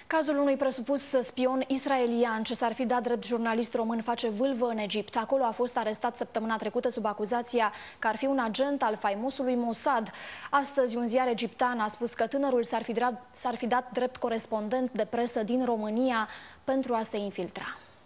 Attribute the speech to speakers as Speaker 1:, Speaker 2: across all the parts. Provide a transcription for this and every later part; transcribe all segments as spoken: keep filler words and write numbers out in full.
Speaker 1: Cazul unui presupus spion israelian ce s-ar fi dat drept jurnalist român face vâlvă în Egipt. Acolo a fost arestat săptămâna trecută sub acuzația că ar fi un agent al faimosului Mossad. Astăzi, un ziar egiptean a spus că tânărul s-ar fi, s-ar fi dat drept corespondent de presă din România pentru a se infiltra.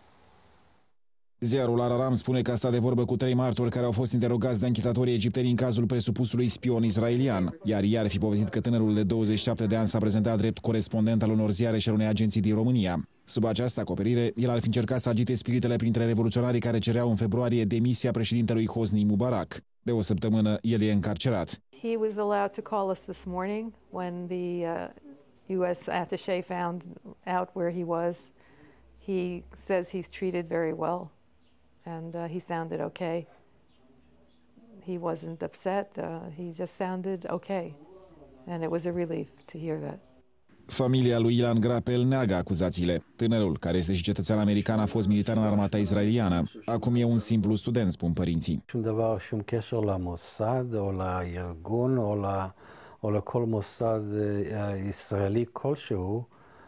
Speaker 2: Ziarul Al-Aram spune că a stat de vorbă cu trei martori care au fost interogați de anchetatorii egipteni în cazul presupusului spion israelian, iar ei ar fi povestit că tânărul de douăzeci și șapte de ani s-a prezentat drept corespondent al unor ziare și al unei agenții din România. Sub această acoperire, el ar fi încercat să agite spiritele printre revoluționarii care cereau în februarie demisia președintelui Hosni Mubarak. De o săptămână, el e încarcerat.
Speaker 3: He was allowed to call us this morning when the uh, U S attaché found out where he was. He says he's treated very well. And uh, he sounded okay. He wasn't upset. Uh, he just sounded okay. And it was a relief to hear that.
Speaker 2: Familia lui Ilan Grapel neagă acuzațiile. Tânărul, care este și cetățean american, a fost militar în armata israeliană. Acum e un simplu student, spun părinții.
Speaker 4: שום דבר, שום קשר למוסד או לארגון או ל או לכל מוסד ישראלי כלשהו.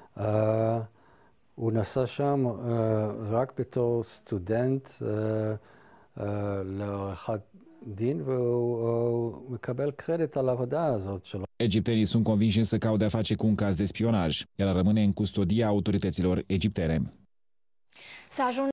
Speaker 4: הוא נסע שם רק בתור סטודנט לעריכת דין והוא מקבל קרדיט על העבודה הזאת שלו.
Speaker 2: Egiptenii sunt convinși însă că au de-a face cu un caz de spionaj. El rămâne în custodia autorităților egiptene.